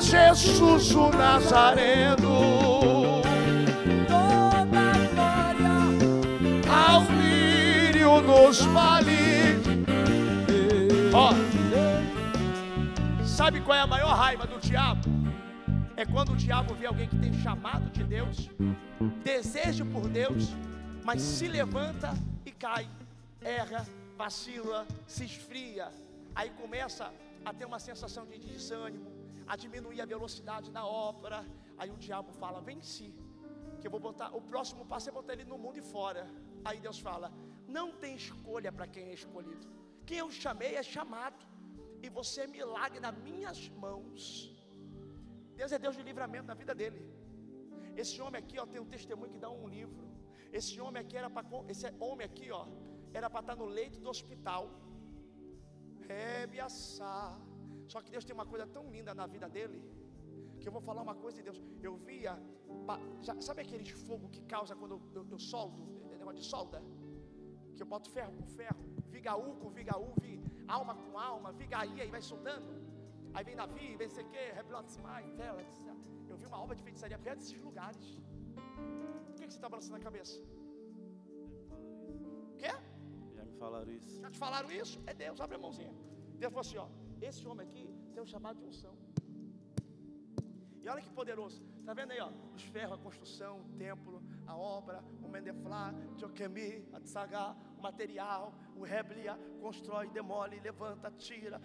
Jesus o Nazareno. Toda glória Ao lírio nos vales. Ó, sabe qual é a maior raiva do diabo? É quando o diabo vê alguém que tem chamado de Deus, desejo por Deus, mas se levanta e cai, erra, vacila, se esfria. Aí começa a ter uma sensação de desânimo, a diminuir a velocidade da obra. Aí o diabo fala: vence, que eu vou botar, o próximo passo é botar ele no mundo e fora. Aí Deus fala: não tem escolha para quem é escolhido. Quem eu chamei é chamado, e você é milagre nas minhas mãos. Deus é Deus de livramento na vida dele. Esse homem aqui, ó, tem um testemunho que dá um livro. Esse homem aqui esse homem aqui, ó, era para estar no leito do hospital. Só que Deus tem uma coisa tão linda na vida dele, que eu vou falar uma coisa de Deus. Eu via, sabe aqueles fogo que causa quando eu soldo, negócio de solda, que eu boto ferro com ferro, vigaú com vigaú, alma com alma, vigaí, aí vai soldando. Aí vem Davi, vem sei o que, eu vi uma obra de feitiçaria perto desses lugares. Por que você está balançando a cabeça? Quê? Já me falaram isso. Já te falaram isso? É Deus, abre a mãozinha. Deus falou assim, ó, esse homem aqui tem um chamado de unção. E olha que poderoso, tá vendo aí, ó, os ferros, a construção, o templo, a obra, o mendeflá, Joquemi, a tsagá, o material, o reblia, constrói, demole, levanta, tira,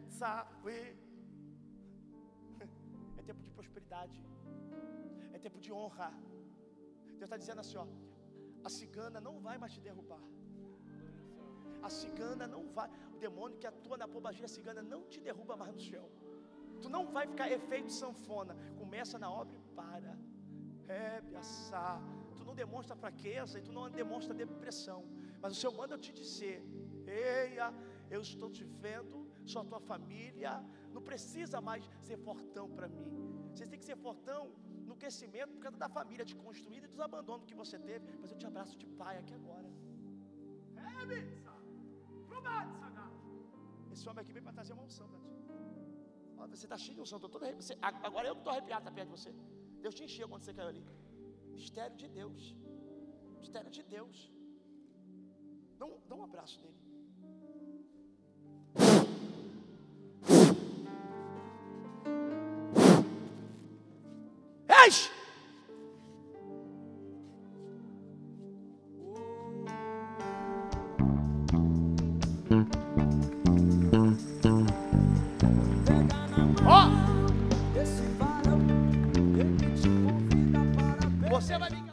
é tempo de prosperidade, é tempo de honra. Deus está dizendo assim, ó, a cigana não vai mais te derrubar. A cigana não vai, o demônio que atua na pombagira, a cigana não te derruba mais no chão. Tu não vai ficar efeito sanfona. Começa na obra e para. Tu não demonstra fraqueza e tu não demonstra depressão. Mas o Senhor manda eu te dizer: eia, eu estou te vendo, sou a tua família. Não precisa mais ser fortão para mim. Você tem que ser fortão no crescimento por causa da família te construída e dos abandonos que você teve. Mas eu te abraço de pai aqui agora. Esse homem aqui veio para trazer uma unção para ti. Você está cheio de unção, agora eu que estou arrepiado, está perto de você. Deus te encheu quando você caiu ali. Mistério de Deus. Mistério de Deus. Dá um abraço nele. Eixe! Você vai me